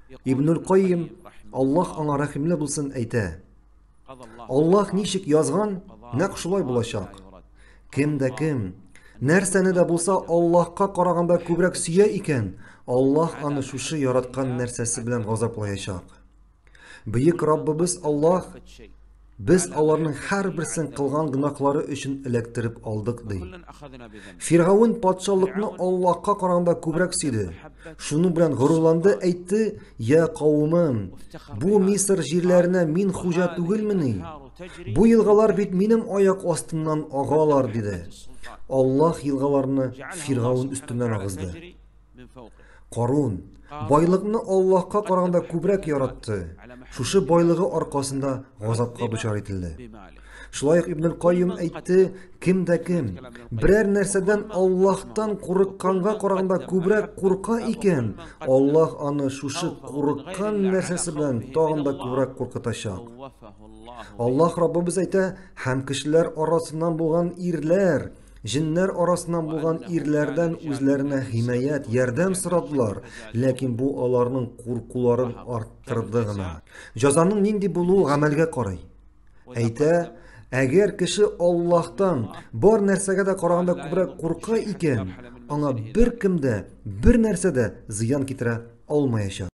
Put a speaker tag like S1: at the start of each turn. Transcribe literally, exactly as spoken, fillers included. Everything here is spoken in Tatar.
S1: Ибнул Каййим, Аллаһ аңа рәхимле булсын, әйтә: Аллаһ ничек язган, нәкъ шулай булачак. Кем дә кем нәрсәне дә булса Аллаһка караганда күбрәк сөя икән, Аллаһ аны шушы яраткан нәрсәсе белән газаплаячак. Бөек Раббыбыз Аллаһ без аларның һәрберсен кылган гынахлары өчен эләктереп алдык ди. Фиргавун патшалыкны Аллаһка караганда күбрәк сөйде. Шуның белән горурланды, әйтте: "Я кавымым, бу Мисыр җирләренә мин хуҗа түгелмени? Бу елгалар бит минем аяк астымнан агалар", диде. Аллаһ елгаларны Фиргавун өстеннән агызды. Карун байлыкны Аллаһка караганда күбрәк яратты. Шушы байлыгы аркасында газапка дучар ителде. Шулай ук Ибн Каййим әйтте: "Кем дә кем берәр нәрсәдән Аллаһтан курыкканга караганда күбрәк курка икән, Аллаһ аны шушы курыккан нәрсәсе белән тагын да күбрәк куркытачак." Аллаһ Раббыбыз әйтә: "Һәм кешеләр арасыннан булган ирләр Җиннәр арасыннан булган ирләрдән үзләренә химаят, ярдәм сорадылар, ләкин бу аларның куркуларын арттырды гына." Җәзаның нинди булуы гамәлгә карый. Әйтә: "Әгәр кеше Аллаһтан бар нәрсәгә дә караганда күбрәк курка икән, аңа беркем дә, бер нәрсә дә зыян китерә алмаячак."